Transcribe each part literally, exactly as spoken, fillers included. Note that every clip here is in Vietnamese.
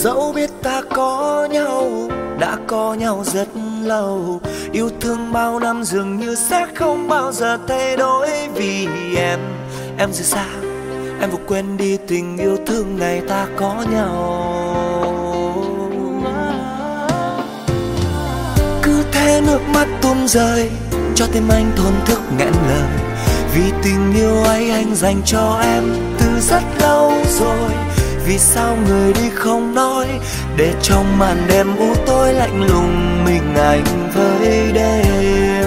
Dẫu biết ta có nhau, đã có nhau rất lâu, yêu thương bao năm dường như sẽ không bao giờ thay đổi. Vì em, em rời xa, em vừa quên đi tình yêu thương ngày ta có nhau. Cứ thế nước mắt tuôn rơi, cho tim anh thổn thức nghẹn lời. Vì tình yêu ấy anh dành cho em từ rất lâu rồi. Vì sao người đi không nói, để trong màn đêm u tối lạnh lùng mình anh với đêm.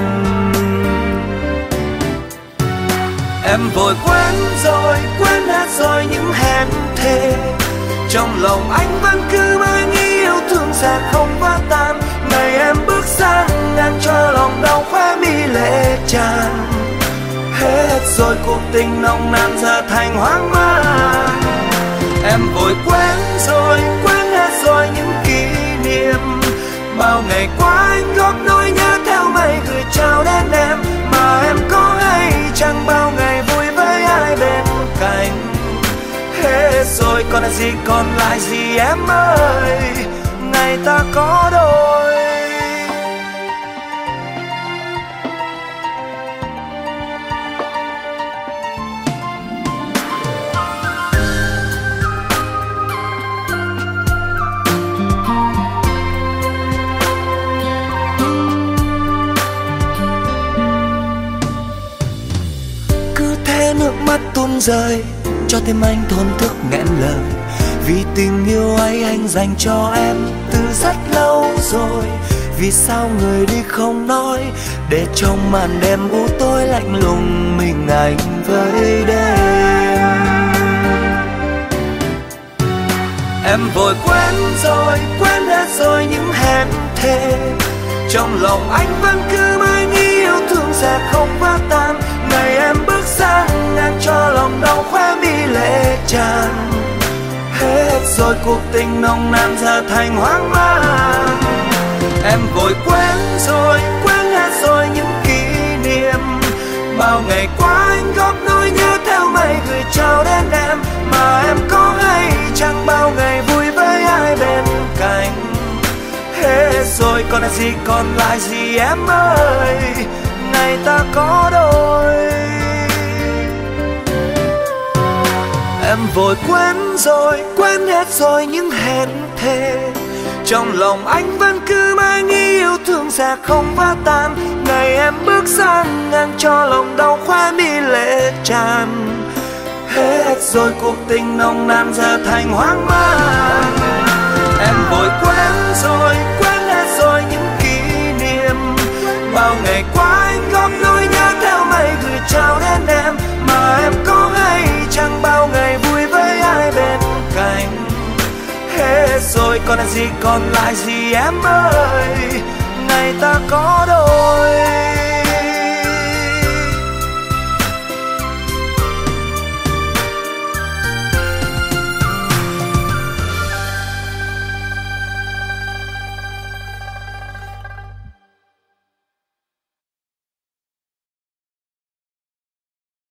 Em vội quên rồi, quên hết rồi những hẹn thề. Trong lòng anh vẫn cứ mãi nghĩ yêu thương sẽ không vỡ tan. Ngày em bước sang ngang cho lòng đau khóe mi lệ tràn. Hết rồi cuộc tình nồng nàn giờ thành hoang mang. Em vội quên rồi, quên hết rồi những kỷ niệm. Bao ngày qua anh góp nỗi nhớ theo mây gửi trao đến em. Mà em có hay chẳng bao ngày vui với ai bên cạnh. Hết rồi còn là gì, còn lại gì em ơi, ngày ta có đôi. Nước mắt tuôn rơi, cho tim anh thổn thức nghẹn lời. Vì tình yêu ấy anh dành cho em từ rất lâu rồi. Vì sao người đi không nói, để trong màn đêm u tối lạnh lùng mình anh với đêm. Em vội quên rồi, quên hết rồi những hẹn thề. Trong lòng anh vẫn cứ mãi nghĩ yêu thương sẽ không vỡ tan. Ngày em bước sang ngang cho lòng đau khóe mi lệ tràn. Hết rồi cuộc tình nồng nàn giờ thành hoang mang. Em vội quên rồi, quên hết rồi những kỷ niệm. Bao ngày qua anh góp nỗi nhớ theo mây gửi trao đến em. Mà em có hay chẳng bao ngày vui với ai bên cạnh. Hết rồi còn là gì, còn lại gì em ơi, ngày ta có đôi. Em vội quên rồi, quên hết rồi những hẹn thề. Trong lòng anh vẫn cứ mãi nghĩ yêu thương sẽ không vỡ tan. Ngày em bước sang ngang cho lòng đau khóe mi lệ tràn. Hết rồi cuộc tình nồng nàn giờ thành hoang mang. Em vội quên rồi, quên hết rồi những kỷ niệm. Bao ngày qua anh góp nỗi nhớ theo mây gửi trao đến em. Mà em có hay chẳng bao ngày vui với ai bên cạnh. Hết rồi còn là gì, còn lại gì em ơi, ngày ta có đôi.